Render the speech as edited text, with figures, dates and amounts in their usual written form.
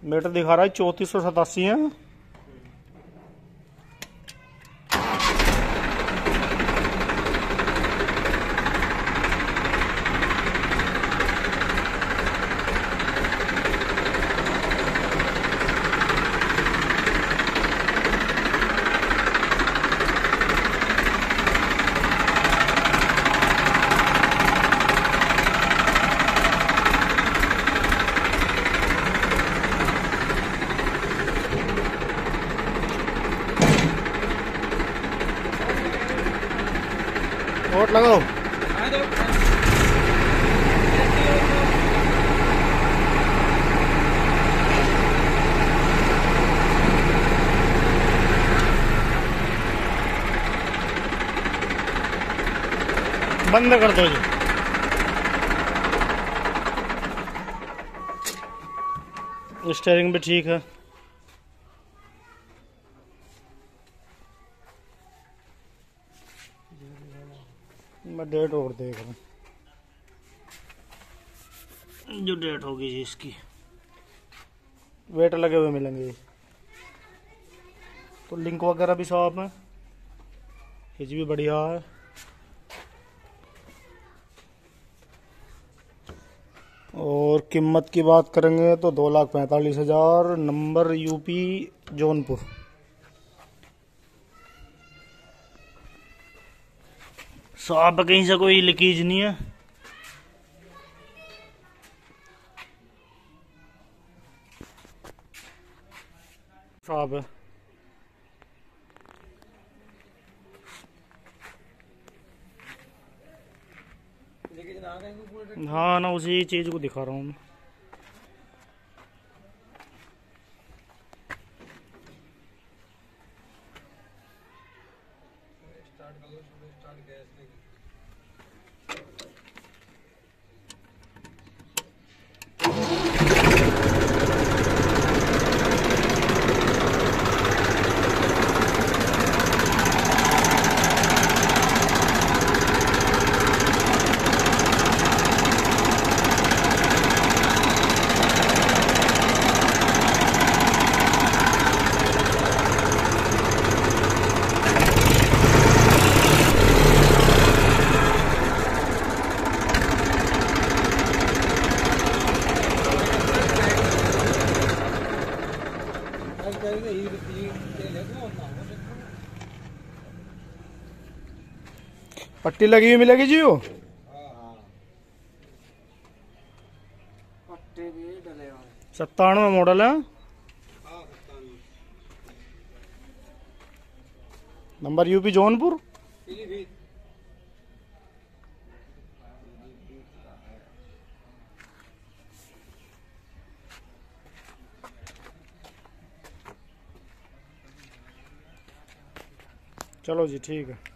Metre दिखा रहा है 3487 है। वोट लगाओ। बंद कर दो जी। स्टीयरिंग भी ठीक है। मैं डेट और देख रहा हूँ, जो डेट होगी जी इसकी। वेट लगे हुए मिलेंगे। तो लिंक वगैरह भी साफ है, हिच भी बढ़िया है। और कीमत की बात करेंगे तो 2,45,000। Number UP Jaunpur. साफ है, कहीं से कोई लीकेज नहीं है। साफ है। हाँ ना, उसी चीज को दिखा रहा हूँ। पट्टी लगी हुई मिलेगी जी वो। पट्टे भी डले हुए। 97 मॉडल है। Number UP Jaunpur. चलो जी ठीक है।